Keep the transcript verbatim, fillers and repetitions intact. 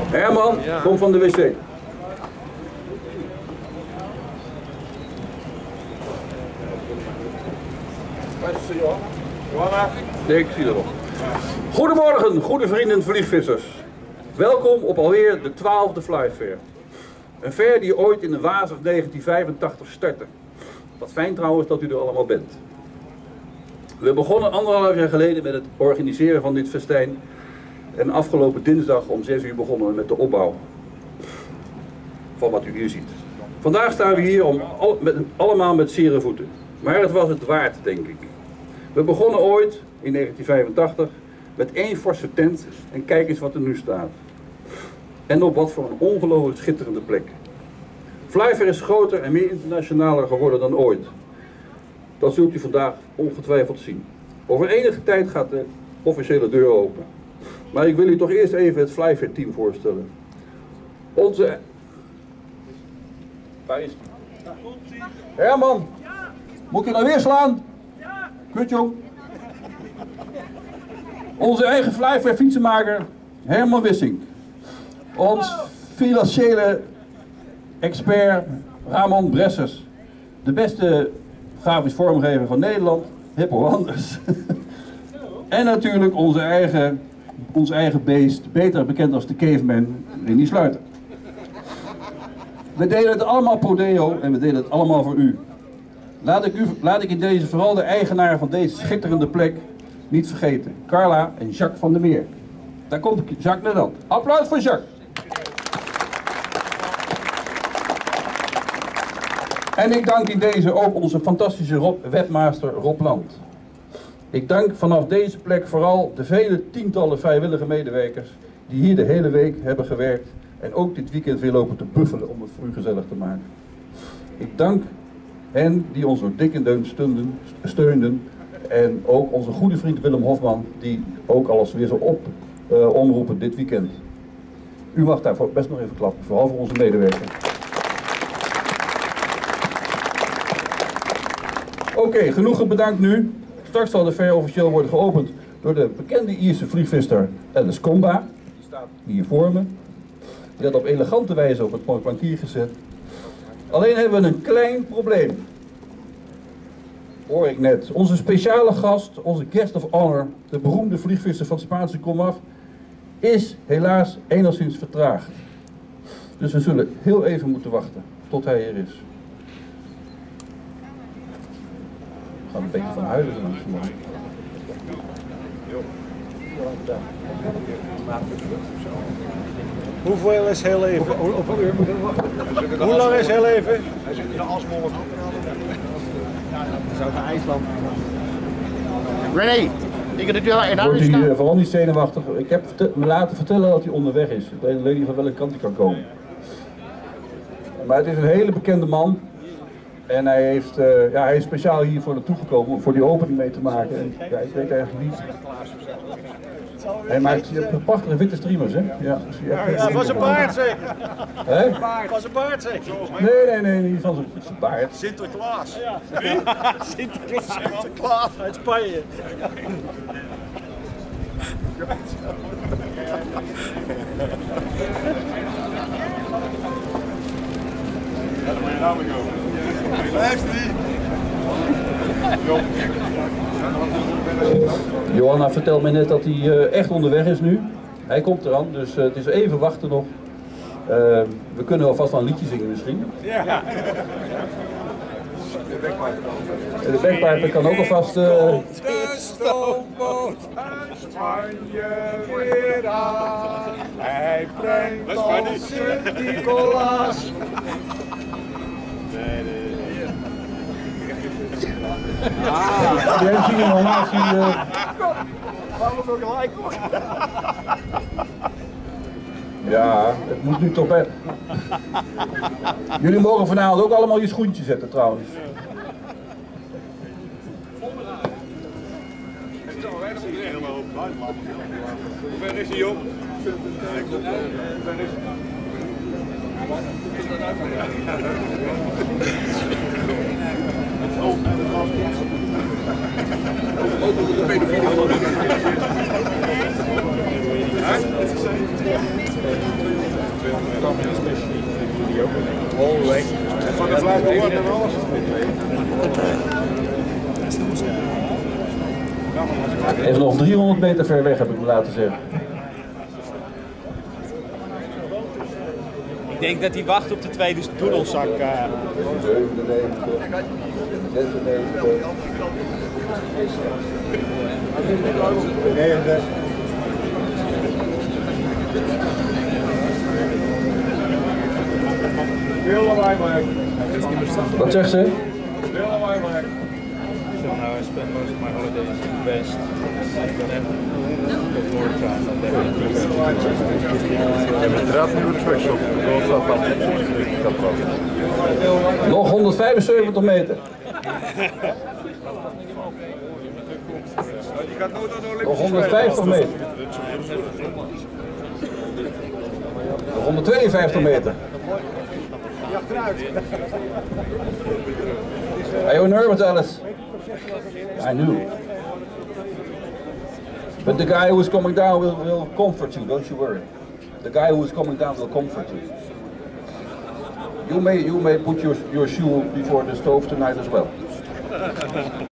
Herman, kom van de wc. Nee, ik zie erop. Goedemorgen, goede vrienden vliegvissers. Welkom op alweer de twaalfde Flyfair. Een fair die ooit in de wazig negentien vijfentachtig startte. Wat fijn trouwens dat u er allemaal bent. We begonnen anderhalf jaar geleden met het organiseren van dit festijn. En afgelopen dinsdag om zes uur begonnen we met de opbouw van wat u hier ziet. Vandaag staan we hier om al, met, allemaal met zere voeten. Maar het was het waard, denk ik. We begonnen ooit, in negentien vijfentachtig, met één forse tent en kijk eens wat er nu staat. En op wat voor een ongelooflijk schitterende plek. Flyfair is groter en meer internationaler geworden dan ooit. Dat zult u vandaag ongetwijfeld zien. Over enige tijd gaat de officiële deur open. Maar ik wil u toch eerst even het Flyfair team voorstellen. Onze... Waar is het? Herman! Moet je nou weer slaan? Kut jong. Onze eigen Flyfair fietsenmaker Herman Wissink. Ons financiële expert Ramon Bressers. De beste grafisch vormgever van Nederland, Hippo Anders. En natuurlijk onze eigen, ons eigen beest, beter bekend als de caveman, Rinnie Sluiter. We delen het allemaal pro deo en we delen het allemaal voor u. Laat ik, u, laat ik in deze vooral de eigenaar van deze schitterende plek niet vergeten. Carla en Jacques van der Meer. Daar komt Jacques net aan. Applaus voor Jacques. En ik dank in deze ook onze fantastische Rob, webmaster Rob Land. Ik dank vanaf deze plek vooral de vele tientallen vrijwillige medewerkers die hier de hele week hebben gewerkt en ook dit weekend weer lopen te buffelen om het voor u gezellig te maken. Ik dank hen die ons door dik en deun steunden, steunden en ook onze goede vriend Willem Hofman die ook alles weer zo op uh, omroepen dit weekend. U mag daarvoor best nog even klappen, vooral voor onze medewerkers. Oké, okay, genoeg bedankt nu. Straks zal de fair officieel worden geopend door de bekende Ierse vliegvisser Alice Comba. Die staat hier voor me. Die had op elegante wijze op het plankier gezet. Alleen hebben we een klein probleem. Hoor ik net. Onze speciale gast, onze guest of honor, de beroemde vliegvisser van Spaanse komaf, is helaas enigszins vertraagd. Dus we zullen heel even moeten wachten tot hij er is. Ik ga een beetje van huilen doen. Hoeveel is heel even? Hoeveel uur moeten we wachten? Hoe lang is heel even? Hij zit in de Asmollen. Dat is ook naar IJsland. René, ik heb het wel in Wordt u uh, vooral niet zenuwachtig. Ik heb me laten vertellen dat hij onderweg is. Ik weet alleen niet van welke kant hij kan komen. Maar het is een hele bekende man. En hij, heeft, uh, ja, hij is speciaal hiervoor naartoe gekomen om voor die opening mee te maken. En, ja, ik weet eigenlijk niet. Hij maakt je hebt prachtige witte streamers, hè? Ja, dus ja, van zijn baard zeker. Hè? Van zijn baard zeker. Nee, nee, nee, niet van zijn baard. Sinterklaas. Ja. Sinterklaas. Sinterklaas uit Spanje. Blijft niet. Johanna vertelt me net dat hij uh, echt onderweg is nu. Hij komt eraan, dus uh, het is even wachten nog. Uh, we kunnen alvast wel een liedje zingen misschien. Ja. En de backpiper kan ook alvast... Uh... De stoomboot uit Spanje weer aan. Hij brengt ons Sint-Nicolaas. Ah, die hebben zien in Hormatie. Uh... Gaan we ook gelijk hoor. Ja, het moet nu toch bij. Jullie mogen vanavond ook allemaal je schoentje zetten trouwens. Hoe ver is hij, joh? Hoe ver is hij? Oh, Van de blijven horen en alles. Hij is nog driehonderd meter ver weg, heb ik me laten zeggen. Ik denk dat hij wacht op de tweede doedelzak. Uh. zevenennegentig, zesennegentig. negentig. Veel lawaai maken. Wat zegt ze? Veel lawaai maken. So now I spend most of my holidays in the West. And then get more time. Nog honderdvijfenzeventig meter. Die gaat nooit aan de Olympische Nog honderdvijftig meter. Nog honderdtweeënvijftig meter. Are you nervous, Alice? I knew. But the guy who is coming down will, will comfort you, don't you worry. The guy who is coming down will comfort you. You may, you may put your, your shoe before the stove tonight as well.